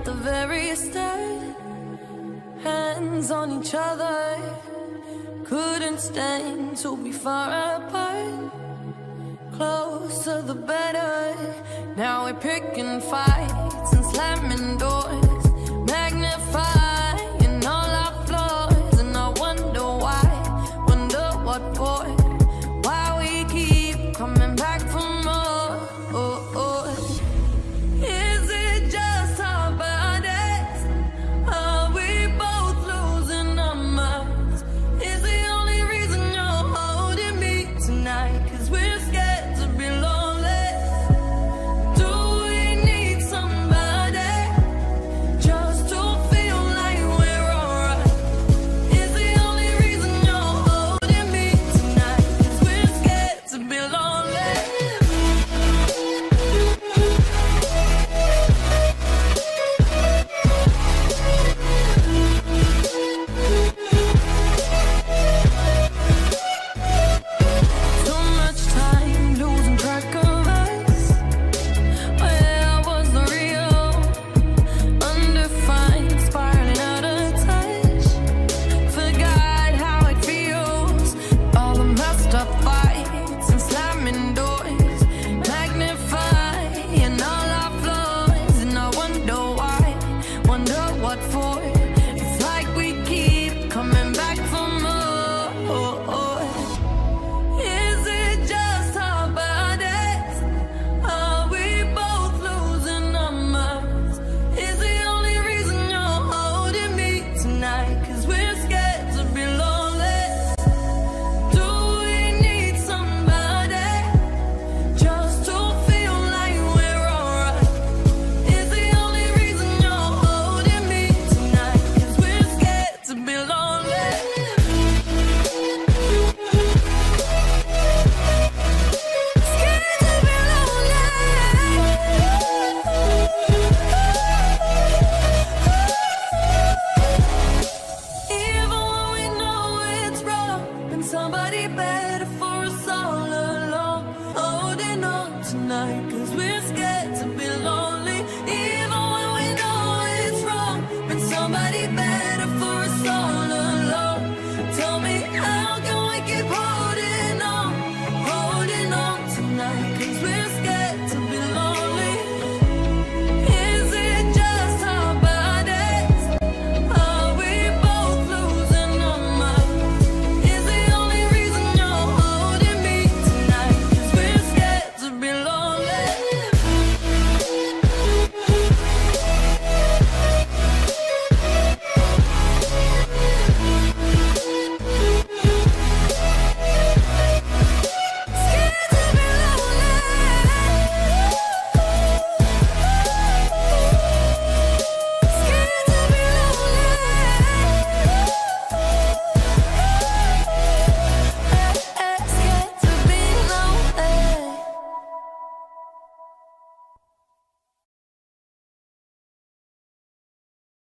at the very start, hands on each other, couldn't stand to be far apart. Closer the better. Now we're picking fights and slamming doors, magnifying all our flaws. And I wonder why, wonder what for, why we keep coming back for more. Is it just our bodies? Are we both losing our minds? Is the only reason you're holding me tonight 'cause we're scared to be lonely? Do we need somebody just to feel like we're alright? Is the only reason you're holding me tonight 'cause we're scared to be lonely? Too much time losing track of us. Where was the real? Undefined, spiraling out of touch. Forgot how it feels. All the messed up fights and slamming doors, magnifying all our flaws. And I wonder why, wonder what for. It's like we keep coming back for more. Is it just our bodies? Are we both losing our minds? Is the only reason you're holding me tonight 'cause we're scared to be lonely? Do we need somebody just to feel like we're alright? Is the only reason you're holding me tonight 'cause we're scared to be lonely? Scared to be lonely. Even when we know it's wrong, and somebody better